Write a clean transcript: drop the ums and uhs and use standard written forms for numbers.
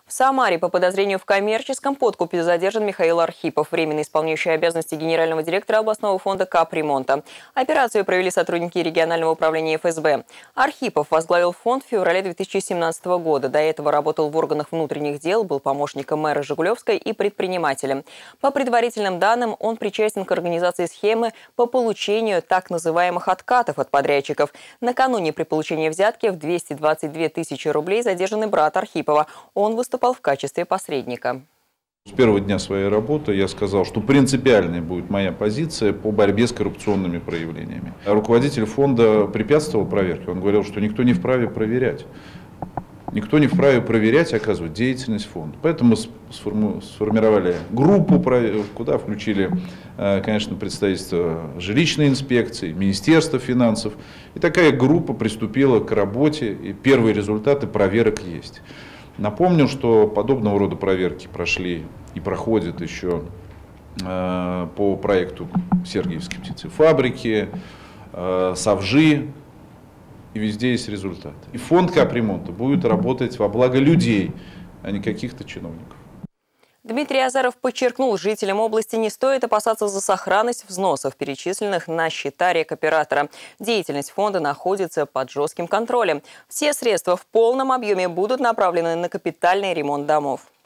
В Самаре по подозрению в коммерческом подкупе задержан Михаил Архипов, временно исполняющий обязанности генерального директора областного фонда капремонта. Операцию провели сотрудники регионального управления ФСБ. Архипов возглавил фонд в феврале 2017 года. До этого работал в органах внутренних дел, был помощником мэра Жигулевской и предпринимателем. По предварительным данным, он причастен к организации схемы по получению так называемых откатов от подрядчиков. Накануне при получении взятки в 222 тысячи рублей задержанный брат Архипова. Он выступал в качестве посредника. С первого дня своей работы я сказал, что принципиальной будет моя позиция по борьбе с коррупционными проявлениями. Руководитель фонда препятствовал проверке. Он говорил, что никто не вправе проверять. Никто не вправе проверять, оказывать деятельность фонда. Поэтому мы сформировали группу, куда включили, конечно, представительство жилищной инспекции, Министерство финансов. И такая группа приступила к работе, и первые результаты проверок есть. Напомню, что подобного рода проверки прошли и проходят еще по проекту Сергиевской птицефабрики, Совжи, и везде есть результаты. И фонд капремонта будет работать во благо людей, а не каких-то чиновников. Дмитрий Азаров подчеркнул, жителям области не стоит опасаться за сохранность взносов, перечисленных на счета рекоператора. Деятельность фонда находится под жестким контролем. Все средства в полном объеме будут направлены на капитальный ремонт домов.